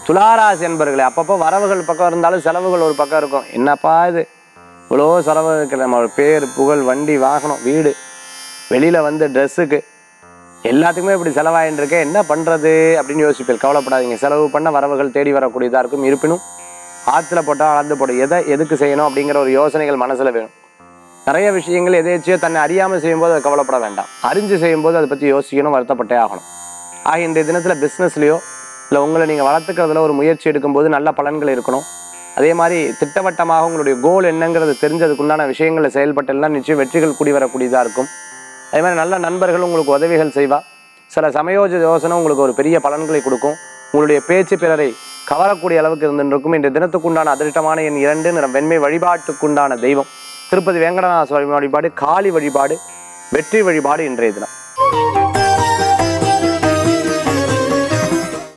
துளாராசி என்பர்களே, அப்பப்போ வரவுகள் பக்கம் இருந்தாலும் செலவுகள் ஒரு பக்கம் இருக்கும். என்னப்பா இது இவ்வளோ செலவு இருக்கிற, நம்ம பேர் புகழ் வண்டி வாகனம் வீடு வெளியில் வந்து ட்ரெஸ்ஸுக்கு எல்லாத்துக்குமே இப்படி செலவாயின்னு இருக்கே, என்ன பண்ணுறது அப்படின்னு யோசிப்பீர்கள். கவலைப்படாதீங்க, செலவு பண்ண வரவுகள் தேடி வரக்கூடியதாக இருக்கும். இருப்பினும் ஆற்றுல போட்டால் அளந்து போடும், எதுக்கு செய்யணும் அப்படிங்கிற ஒரு யோசனைகள் மனசில் வேணும். நிறைய விஷயங்கள் எதேச்சியோ தன்னை அறியாமல் செய்யும்போது அதை கவலைப்பட வேண்டாம், அறிஞ்சு செய்யும்போது அதை பற்றி யோசிக்கணும், வருத்தப்பட்டே ஆகணும். ஆக இன்றைய தினத்தில் பிஸ்னஸ்லையோ இல்லை உங்களை நீங்கள் வளர்த்துக்கிறதுல ஒரு முயற்சி எடுக்கும்போது நல்ல பலன்கள் இருக்கணும். அதே மாதிரி திட்டவட்டமாக உங்களுடைய கோல் என்னங்கிறது தெரிஞ்சதுக்குண்டான விஷயங்களை செயல்பட்டெல்லாம் நிச்சயம் வெற்றிகள் கூடி வரக்கூடியதாக இருக்கும். அதே மாதிரி நல்ல நண்பர்கள் உங்களுக்கு உதவிகள் செய்வா. சில சமயோஜ யோசனை உங்களுக்கு ஒரு பெரிய பலன்களை கொடுக்கும். உங்களுடைய பேச்சு பிறரை கவரக்கூடிய அளவுக்கு இருந்துருக்கும். இன்றைய தினத்துக்குண்டான அதிர்ஷ்டமான எண் 2 நிறம் வெண்மை. வழிபாட்டுக்குண்டான தெய்வம் திருப்பதி வேங்கடநாத சுவாமி வழிபாடு, காளி வழிபாடு, வெற்றி வழிபாடு இன்றைய தினம்.